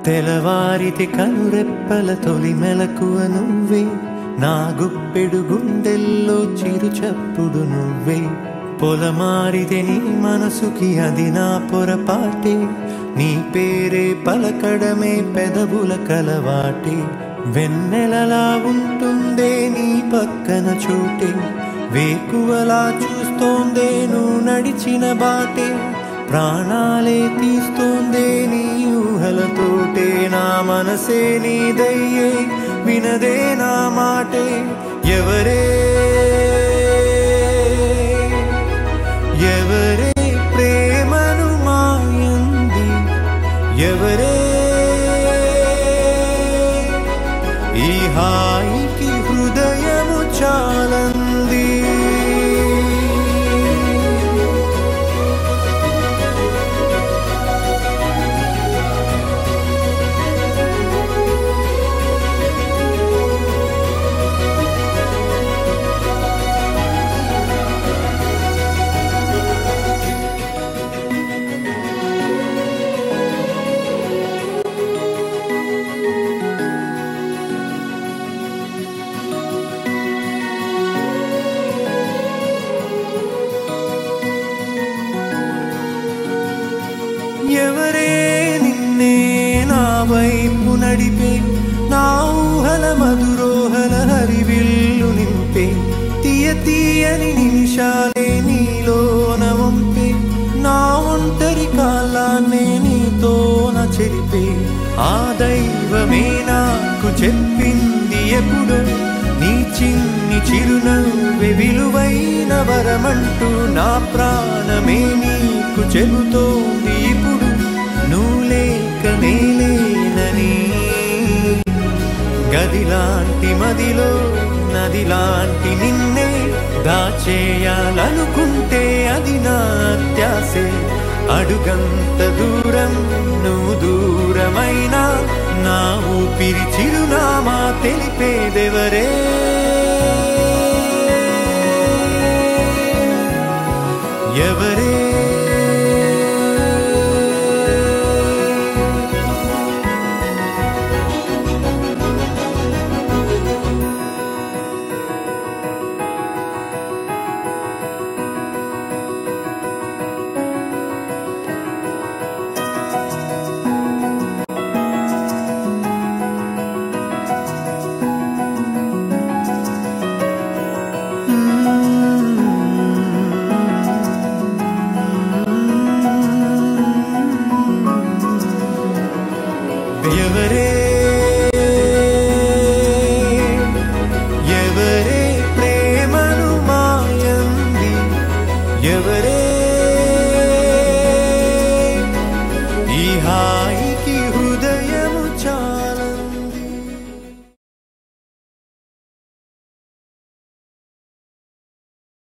తెలవారితి కనురెప్పల తొలి మెలకువ నువ్వే, నా గుప్పెడు గుండెల్లో చిరు చప్పుడు నువ్వే. పొలమారితే నీ మనసుకి అది నా పొరపాటే, నీ పేరే పలకడమే పెదవుల కలవాటే. వెన్నెలలా ఉంటుందే నీ పక్కన చోటే, వేకువలా చూస్తోందే నువ్వు నడిచిన బాటే. ప్రాణాలే తీస్తోందే నీ ఊహలతోటే, నా మనసే నీదయ్యే వినదే నా మాటే. ఎవరే ఎవరే ప్రేమను మాయంది, ఎవరే ఈ హాయికి హృదయము చాలంది. ఎవరే నిన్నే నా వైపు నడిపే, నా ఊహల మధురోహల హరివిల్లు నింపే. తీయ తీయని నిమిషాలే నీలోన వంపే, నా ఒంటరి కాలాన్నే నీతోన చెరిపే. ఆ దైవమే నాకు చెప్పింది ఎప్పుడు, నీ చిన్ని చిరునవ్వే విలువైన వరమంటూ. నా ప్రాణమే నీకు చెబుతోంది ఇప్పుడు, నువ్వు లేక నేలేనని. గదిలాంటి మదిలో నదిలాంటి నిన్నే దాచేయాలనుకుంటే అది నా అత్యాసే. అడుగంత దూరం నువ్వు దూరమైనా, నా ఊపిరి చిరునామా తెలిపేదెవరే. ఎవరే ఎవరే